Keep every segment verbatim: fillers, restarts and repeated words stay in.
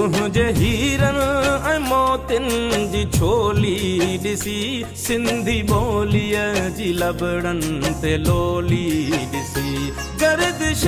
तुझे हीरन ऐं मोतिन जी छोली ॾिसी सिंधी ॿोलीअ जी लबड़न ते लोली ॾिसी गर्दिश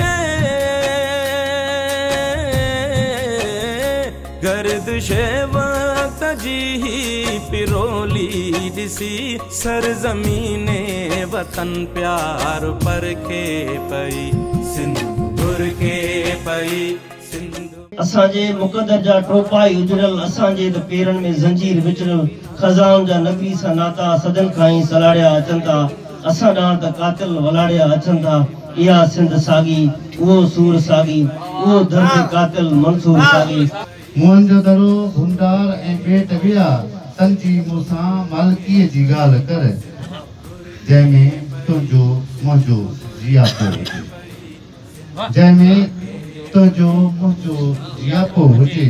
गर्दिश वक्त जी ही पिरोली ॾिसी सरज़मीने वतन प्यार परखे पई सिंध के पई असांजे मुक़दर जा टोपाई उजड़ल असांजे त पेरन में ज़ंजीर विचरल खज़ान जा नफ़ीस नाता सदन खां ई सलाड़िया अचनि था असां ॾांहुं त कातिल वलाड़िया अचनि था इहा सिंध सागी उहो सूर सागी उहो दर्द कातिल मंसूर सागी मुंहिंजो दरो भुंडार ऐं पेट विया तंजी मूंसां मालकीअ जी ॻाल्हि कर जंहिंमें तुंहिंजो मुंहिंजो जियापो हुजे जंहिंमें तुंहिंजो मुंहिंजो जियापो हुजे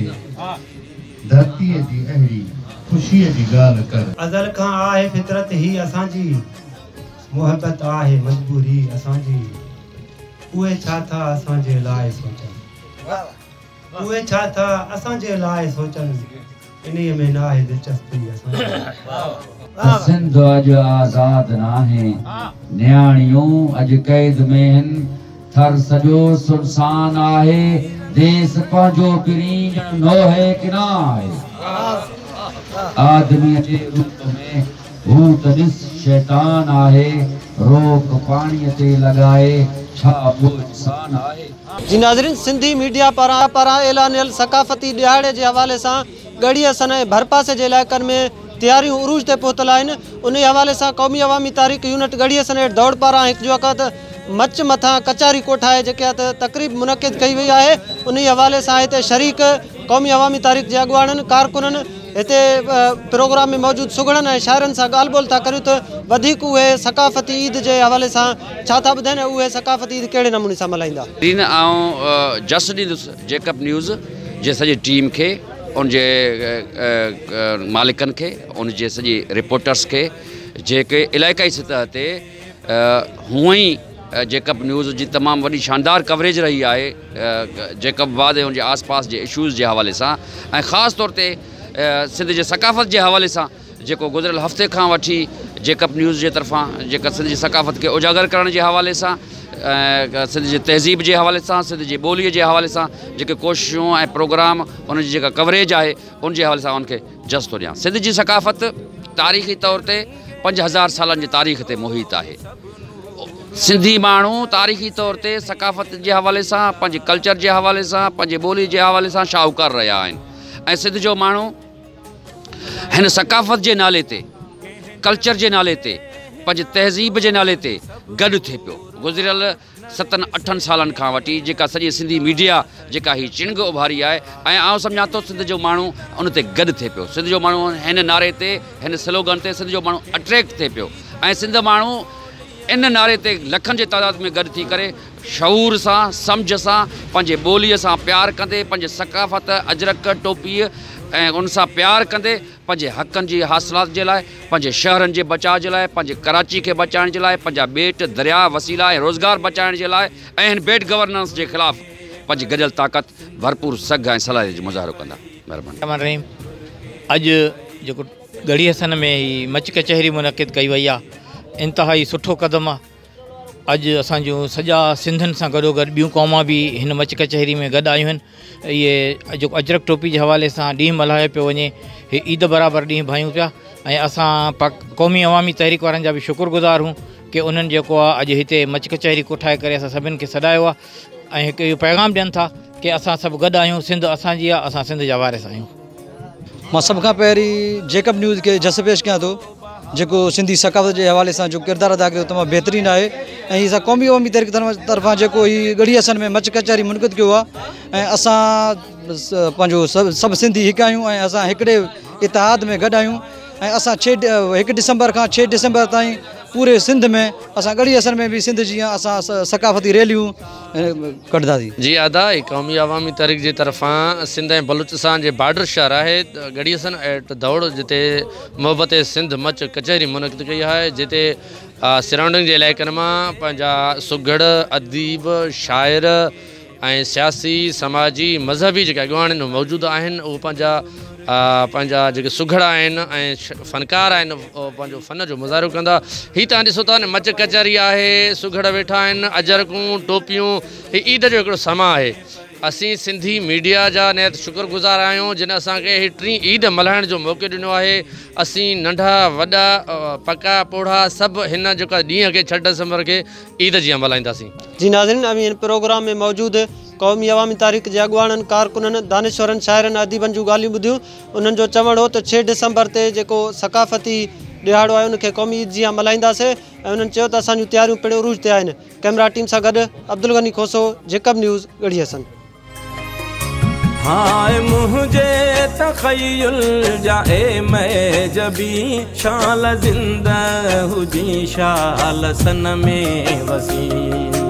धरतीअ जी अहिड़ी ख़ुशीअ जी ॻाल्हि कर अज़ल खां आहे फितरत ही असांजी मोहब्बत आहे मजबूरी असांजी उहे छा था असांजे लाइ सोचनि उहे छा था असांजे लाइ सोचनि इन्हीअ में न आहे दिलचस्पी असांजी सिंध अॼु आज़ाद नाहे न्याणियूं अॼु कैद में आहिनि थर सॼो सुनसान आहे देश पंहिंजो बिरीन नोहे कि न आहे आदमीअ जे रूप में हू त ॾिस शैतान आहे रोक पाणीअ ते लॻाए छा को इंसान आहे। जी नाज़रीन सिंधी मीडिया पारां पारां ऐलानियल सकाफ़ती ॾियारे जे हवाले सां ॻड़ी सन ऐं भरपासे जे इलाइक़नि में तैयारियूं उरूज ते पहुतल आहिनि उन हवाले सां क़ौमी अवामी तारीख़ यूनिट ॻड़ी सन दौड़ पारां हिकु वक़्तु मच मथां कचारी कोठाए जेके तक़रीब मुनक़िद कई वई आहे उन हवाले सां हिते शरीक क़ौमी अवामी तारीख़ जे अॻुवाणनि कारकुननि हिते प्रोग्राम में मौजूद सुगड़नि ऐं शाइरनि सां ॻाल्हि ॿोल था करियूं त वधीक उहे सकाफ़ती ईद जे हवाले सां छा था ॿुधाइनि उहे सकाफ़ती ईद कहिड़े नमूने सां मल्हाईंदा। दिन आउं जस ॾींदुसि जेकब न्यूज़ जे सॼी टीम खे उन जे मालिकनि खे उन जे सॼी रिपोर्टर्स खे जेके इलाइक़ाई सतह ते हूअं ई जेकब न्यूज़ जी तमामु वॾी शानदार कवरेज रही आहे जेकबाद ऐं उनजे आस पास जे इशूज़ जे हवाले सां ऐं ख़ासि तौर ते सिंध जे सकाफ़त जे हवाले सां जेको गुज़िरियल हफ़्ते खां वठी जेकब न्यूज़ जे तरफ़ां जेका सिंध जी सकाफ़त खे उजागर करण जे हवाले सां सिंध जी तहज़ीब जे हवाले सां सिंध जी ॿोलीअ जे हवाले सां जेके कोशिशूं ऐं प्रोग्राम उन जी जेका कवरेज आहे उन जे हवाले सां उनखे जस थो ॾियां। सिंध जी सकाफ़त तारीख़ी तौर ते पंज हज़ार सालनि जी तारीख़ ते मुहित आहे। सिंधी माण्हू तारीख़ी तौर ते सकाफ़त जे हवाले सां पंहिंजे कल्चर जे हवाले सां पंहिंजे ॿोली जे हवाले सां शाहूकार रहिया आहिनि ऐं सिंध जो माण्हू हिन सकाफ़त जे नाले ते कल्चर जे नाले ते पंहिंजे तहज़ीब जे नाले ते गॾु थिए पियो। गुज़िरियल सतनि अठनि सालनि खां वठी जेका सॼी सिंधी मीडिया जेका हीअ चिणग उभारी आहे ऐं आउं सम्झां थो सिंध जो माण्हू उन ते गॾु थिए पियो सिंध जो माण्हू हिन नारे ते हिन स्लोगन ते सिंध जो माण्हू अट्रैक्ट थिए पियो ऐं सिंध माण्हू इन नारे ते लखनि जे तादाद में गॾु थी करे शऊर सां सम्झ सां पंहिंजे ॿोलीअ सां प्यारु कंदे पंहिंजे सकाफ़त अजरक टोपीअ ऐं उन सां प्यारु कंदे पंहिंजे हक़नि जी हासिलात जे लाइ पंहिंजे शहरनि जे बचाव जे लाइ पंहिंजे कराची खे बचाइण जे लाइ पंहिंजा ॿेट दरिया वसीला ऐं रोज़गार बचाइण जे लाइ ऐं हिन बेड गवर्नेंस जे ख़िलाफ़ पंहिंजी गॾियल ताक़त भरपूर सघ ऐं सलाह जो मुज़ाहिरो कंदा। महिरबानी। अॼु जेको ॻड़ी सन में ही मच कचहरी मुनक़िद कई वई आहे इंतिहाई सुठो क़दम आहे। अॼु असांजूं सॼा सिंधियुनि सां गॾोगॾु ॿियूं क़ौमां बि हिन मच कचहरी में गॾु आयूं आहिनि। इहे जेको अजरक टोपी जे हवाले सां ॾींहुं मल्हायो पियो वञे हीअ ईद बराबरि ॾींहुं भायूं पिया ऐं असां पाक क़ौमी अवामी तहरीक वारनि जा बि शुक्रगुज़ार हूं कि उन्हनि जेको आहे अॼु हिते मच कचहरी कोठाए करे असां सभिनि खे सॾायो आहे ऐं हिकु इहो पैगाम ॾियनि था कि असां सभु गॾु आहियूं सिंध असांजी आहे असां सिंध जा वारिस आहियूं। मां सभ खां पहिरीं जेकब न्यूज़ के जस पेश कयां थो जेको सिंधी सकाफ़त जे हवाले सां जो किरदारु अदा कयो तमामु बहितरीनु आहे ऐं हीअ क़ौमी क़ौमी तहरीक तरफ़ां जेको हीअ ॻड़ी सन में मच कचहरी मुनक़िद कयो आहे ऐं असां पंहिंजो सभु सभु सिंधी हिकु आहियूं ऐं असां हिकिड़े इतिहाद में गॾु आहियूं ऐं असां छह हिकु डिसंबर खां छह डिसंबर ताईं पूरे सिंध में असां ॻड़ी सन में भी सिंध जीअं असां सकाफ़ती रैलियूं कढंदासीं। जी आदा क़ौमी अवामी तहरीक जी तरफ़ां सिंध ऐं बलूचिस्तान जे बॉर्डर शहर आहे ॻड़ी सन एट दौड़ जिते मोहब्बत सिंध मच कचहरी मुनक़िद कई आहे जिते सराउंडिंग जे इलाइक़नि मां पंहिंजा सुघड़ अदीब शाइर ऐं सियासी समाजी मज़हबी जेके अॻुवान आहिनि मौजूदु आहिनि उहे पंहिंजा पंहिंजा जेके सुघड़ा आहिनि ऐं फ़नकार आहिनि उहो पंहिंजो फ़न जो मुज़ाहिरो कंदा। हीअ तव्हां ॾिसो था न मच कचहरी आहे, सुघड़ वेठा आहिनि, अजरकूं टोपियूं, हीअ ईद जो हिकिड़ो समा आहे। असीं सिंधी मीडिया जा निहायत शुक्रगुज़ार आहियूं जिन असांखे हीअ टी ईद मल्हाइण जो मौक़ो ॾिनो आहे। असीं नंढा वॾा पका पोढ़ा सभु हिन जेका ॾींहं खे छह डिसंबर के ईद जीअं मल्हाईंदासीं। जी नाज़रीन, अभी इन प्रोग्राम में मौजूद क़ौमी अवामी तारीख़ जे अॻुवाणनि कारकुननि दानिश्वरनि शाइरनि अदीबनि जूं ॻाल्हियूं ॿुधियूं। उन्हनि जो चवणु हो त छह डिसंबर ते जेको सकाफ़ती ॾिहाड़ो आहे उनखे क़ौमी ईद जीअं मल्हाईंदासीं ऐं उन्हनि चयो त असांजूं तयारियूं पिणु उरूज ते आहिनि। कैमरा टीम सां गॾु अब्दुल गनी खोसो, जेकब न्यूज़, गढ़ी हसन। हाय मुझे तखय्युल जाए मैं जबी शाल जिंदा हुजी शाल सन में वसी।